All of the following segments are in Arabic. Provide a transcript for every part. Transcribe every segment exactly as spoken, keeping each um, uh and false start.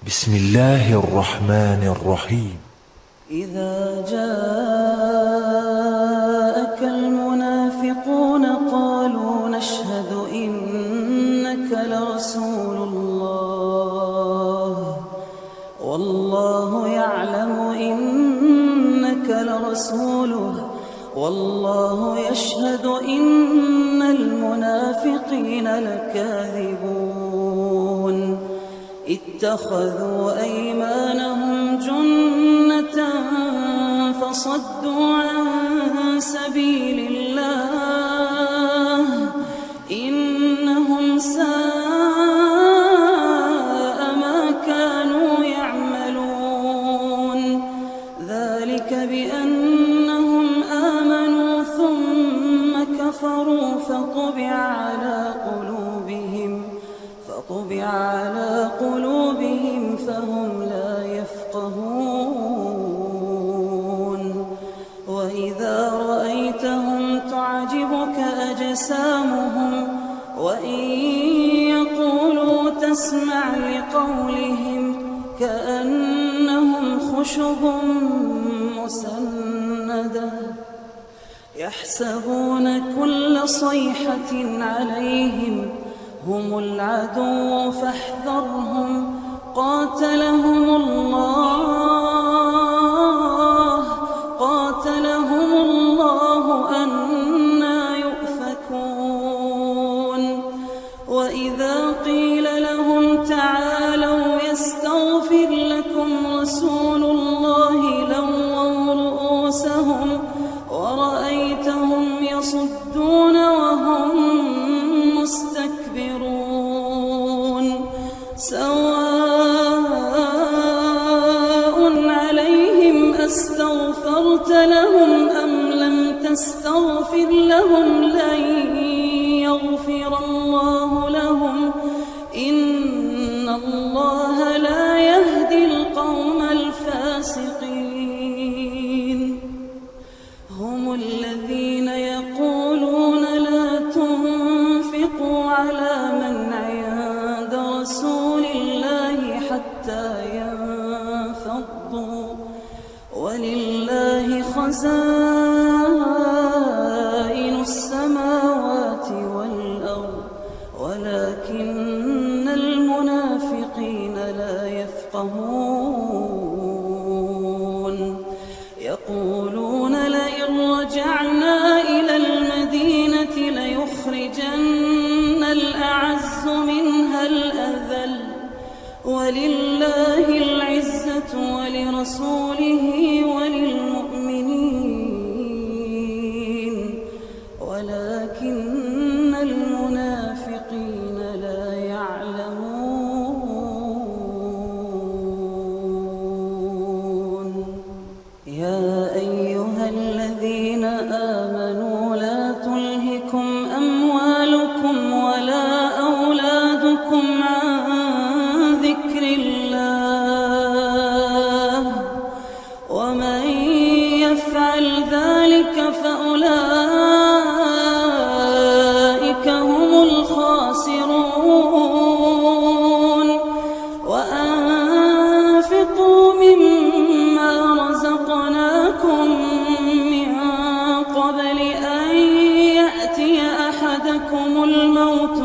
بسم الله الرحمن الرحيم. إذا جاءك المنافقون قالوا نشهد إنك لرسول الله والله يعلم إنك لرسوله والله يشهد إن المنافقين لكاذبون اتخذوا أيمانهم جنة فصدوا عن سبيل الله إنهم ساء ما كانوا يعملون ذلك بأنهم آمنوا ثم كفروا فطبع على قلوبهم فطبع على قلوبهم فهم لا يفقهون وإذا رأيتهم تعجبك أجسامهم وإن يقولوا تسمع لقولهم كأنهم خشب مسندة يحسبون كل صيحة عليهم هم العدو فاحذرهم قاتلهم الله قاتلهم الله أنى يؤفكون وإذا قيل لهم تعالوا يستغفر لكم رسول الله لووا رؤوسهم ورأيتهم يصدون وهم مستكبرون سواء عليهم أستغفرت لهم أم لم تستغفر لهم لن يغفر الله لهم إن الله لا يهدي القوم الفاسقين هم الذين يقولون لا تنفقوا على من عند رسول الله حتى ينفضوا ولله خزائن السماوات والأرض ولكن المنافقين لا يفقهون يقولون لئن رجعنا إلى المدينة ليخرجن الأعز منها الأذل ولله العزة ولرسوله وللمؤمنين ولكن المنافقين لا يعلمون يا أيها الذين آمنوا لا تلهكم أموالكم ولا أولادكم عن ذكر الله ومن يفعل ذلك فأولئك هم الخاسرون وأنفقوا مما رزقناكم من قبل أن يأتي أحدكم الموت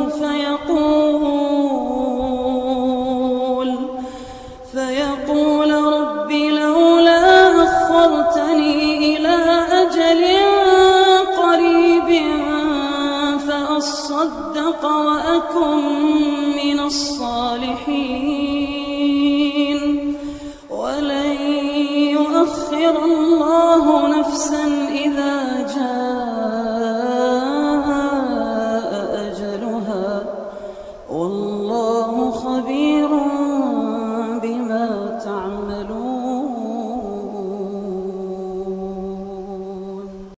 فيقول فيقول رب لولا أخرتني إلى أجل قريب فأصدق وأكن من الصالحين ولن يؤخر الله نفسا إذا جاء أجلها والله